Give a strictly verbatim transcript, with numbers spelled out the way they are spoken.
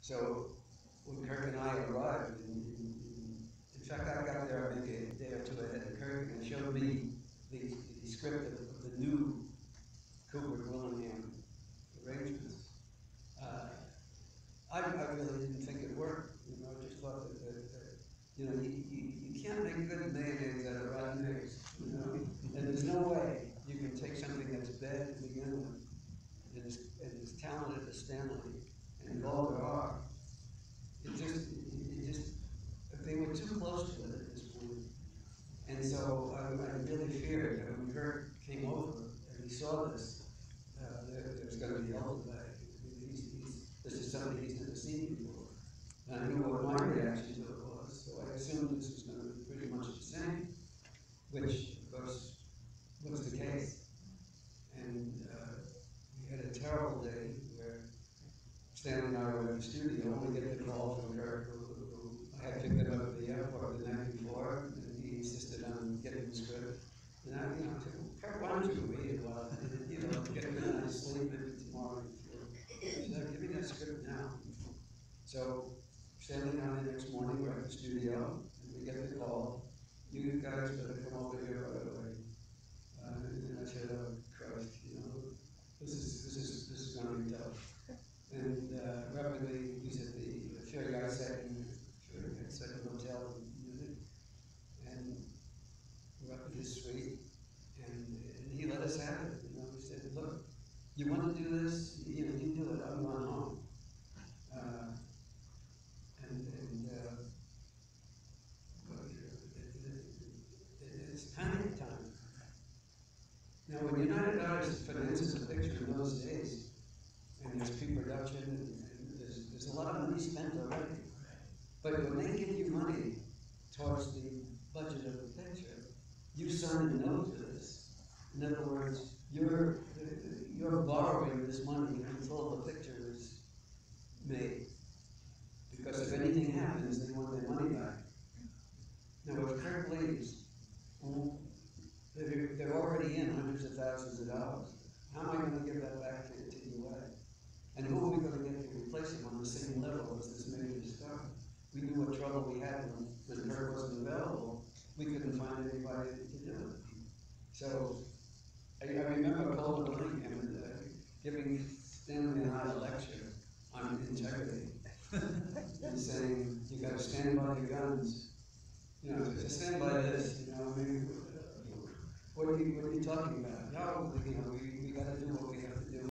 So when Kirk and I arrived, in, in, in fact, I got there maybe a day or two ahead of Kirk, and showed me the, the script of, of the new Kubrick Willingham arrangements. Uh, I, I really didn't think it worked. You know, I just thought that, that, that you know, you, you, you can't make good mayonnaise out of rotten eggs. You know, and there's no way you can take something that's bad to begin with, and as, and as talented as Stanley and Golda are. It just, it, it just, they were too close to it at this point. And so I, I really feared that when Kirk came over and he saw this, uh, there, there was going to be hell to pay. He's, he's, this is something he's never seen before. And I knew what my reaction to it was, so I assumed this was going to be pretty much the same, which, of course, was the case. And uh, we had a terrible day where Stanley and I were in the studio, only get the call from Kirk, who, who I had picked him up at the airport the night before, and he insisted on getting the script. And I, you know, I said, well, Kirk, why don't you wait a while, you know, get a good night's sleep, maybe tomorrow. He said, give me that script now. So Stanley and I the next morning we're at the studio, and we get the call, you guys better come over here right away. Uh, and I said, oh Christ, you know, this is this is this is going to be tough. And uh, rapidly, he's at the Sherry Guy second, Sherry Guy second hotel in Munich, and we're up in his suite, and, and he let us have it. You know, he said, "Look, you want to do this? You know, you do it. I'm going home." Uh, and and uh, well, you know, it, it, it, it's panic time. Now, when United Artists finances a picture in those days, and there's pre-production, and, and there's, there's a lot of money spent already. But when they give you money towards the budget of the picture, you sign a note to this. In other words, you're, you're borrowing this money until the picture is made. Because if anything happens, they want their money back. Now, if Kirk leaves, well, they're, they're already in hundreds of thousands of dollars. How am I going to give that back to, to U A? And who are we going to get to replace him on the same level as this major star? We knew what trouble we had when, when Kirk wasn't available. We couldn't find anybody to do it. So I, I remember Golda Willingham uh, giving Stanley and I a lecture on integrity and saying, you got to stand by your guns. You know, to stand by this, you know, I mean, what are you, what are you talking about? No, you know, we, we got to do what we